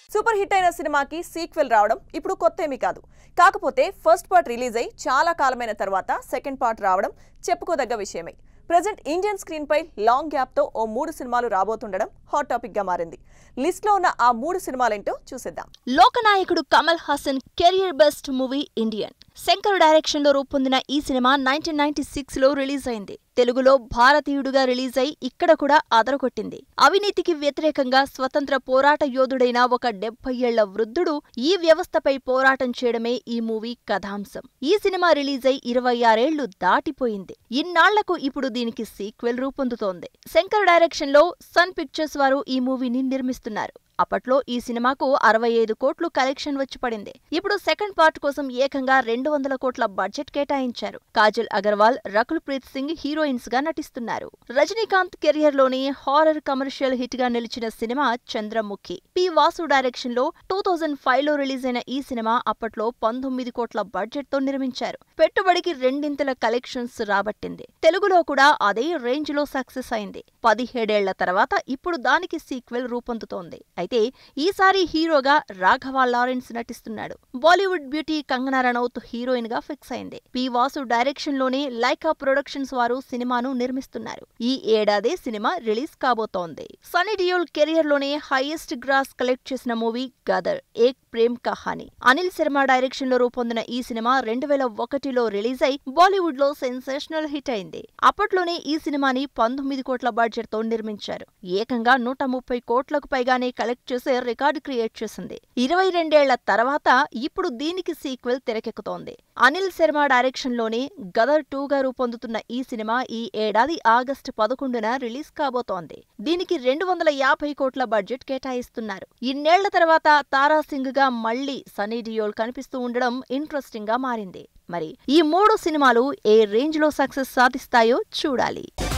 Super hit అయిన సినిమాకి sequel రావడం ఇప్పుడు కొత్తేమీ కాదు. కాకపోతే ఫస్ట్ పార్ట్ రిలీజ్ అయి చాలా కాలమైన తర్వాత సెకండ్ పార్ట్ రావడం చెప్పుకోదగ్గ విషయమే. ప్రెజెంట్ ఇండియన్ స్క్రీన్ పై లాంగ్ గ్యాప్ తో ఓ 3 సినిమాలు రాబోతుండడం హాట్ టాపిక్ గా మారింది. లిస్ట్ లో ఉన్న ఆ 3 సినిమాలేంటో చూసేద్దాం. లోకనాయకుడు Kamal Haasan career best movie Indian. Shankar direction లో రూపొందిన ఈ సినిమా 1996 లో రిలీజ్ అయింది. తెలుగులో భారతీయుడుగా రిలీజ్ అయి ఇక్కడ కూడా అదరగొట్టింది. అవినీతికి వ్యతిరేకంగా స్వతంత్ర పోరాట యోధుడైన ఒక 70 ఏళ్ల వృద్ధుడు ఈ వ్యవస్థపై పోరాటం చేయడమే ఈ మూవీ కథాంశం. ఈ సినిమా రిలీజ్ అయి 26 ఏళ్లు దాటిపోయింది. ఇన్నాళ్లకు ఇప్పుడు దీనికి సీక్వెల్ రూపొందుతోంది. శంకర్ డైరెక్షన్ లో సన్ పిక్చర్స్ వారు ఈ మూవీని నిర్మిస్తున్నారు. అప్పట్లో ఈ సినిమాకు 65 కోట్లు కలెక్షన్ వచ్చి పడింది. ఇప్పుడు సెకండ్ పార్ట్ కోసం ఏకంగా 200 కోట్ల బడ్జెట్ కేటాయించారు. కాజల్ అగర్వాల్, రకుల్ ప్రీత్ సింగ్ హీరోయిన్స్ గా నటిస్తున్నారు. రజనీకాంత్ కెరియర్ లోని హారర్ కమర్షియల్ హిట్ గా నిలిచిన సినిమా చంద్రముఖి. పి వాసు డైరెక్షన్ లో 2005 లో రిలీజ్ అయిన ఈ సినిమా అప్పట్లో 19 కోట్ల బడ్జెట్ తో నిర్మించారు. పెట్టుబడికి రెండింతల కలెక్షన్స్ రాబట్టింది. తెలుగులో కూడా అదే రేంజ్ లో సక్సెస్ అయింది. 17 ఏళ్ల తర్వాత ఇప్పుడు దానికి సీక్వెల్ రూపొందుతోంది. అయితే ఈసారి హీరోగా రాఘవ లారెన్స్ నటిస్తున్నాడు. Bollywood beauty Kangana Ranaut heroine గా ఫిక్స్ అయింది. పి వాసు డైరెక్షన్ లోనే లైకా ప్రొడక్షన్స్ వారు సినిమాను నిర్మిస్తున్నారు. ఈ ఏడాదే సినిమా రిలీజ్ కాబోతోంది. సన్నీ డియోల్ కెరియర్ లోనే హైయెస్ట్ గ్రాస్ కలెక్ట్ చేసిన మూవీ గదర్ ఏక్ ప్రేమ్ కహాని. అనిల్ శర్మ డైరెక్షన్ లో రూపొందిన ఈ సినిమా 2001లో రిలీజ్ అయి బాలీవుడ్ లో సెన్సేషనల్ హిట్ అయింది. అప్పట్లోనే ఈ సినిమాని 19 కోట్ల బడ్జెట్ తో నిర్మించారు. ఏకంగా 130 కోట్లకు పైగానే కలెక్ట్ చేసే రికార్డు క్రియేట్ చేసింది. 22 ఏళ్ల తర్వాత ఇప్పుడు దీనికి సీక్వెల్ తెరకెక్కుతోంది. అనిల్ శర్మ డైరెక్షన్ లోనే గదర్ 2 గా రూపొందుతున్న ఈ సినిమా ఈ ఏడాది ఆగస్టు 11న రిలీజ్ కాబోతోంది. దీనికి 250 కోట్ల బడ్జెట్ కేటాయిస్తున్నారు. ఇన్నేళ్ల తర్వాత తారా సింగ్ గా మళ్లీ సన్నీ డియోల్ కనిపిస్తూ ఉండడం ఇంట్రెస్టింగ్ గా మారింది. మరి ఈ 3 సినిమాలు ఏ రేంజ్ లో సక్సెస్ సాధిస్తాయో చూడాలి.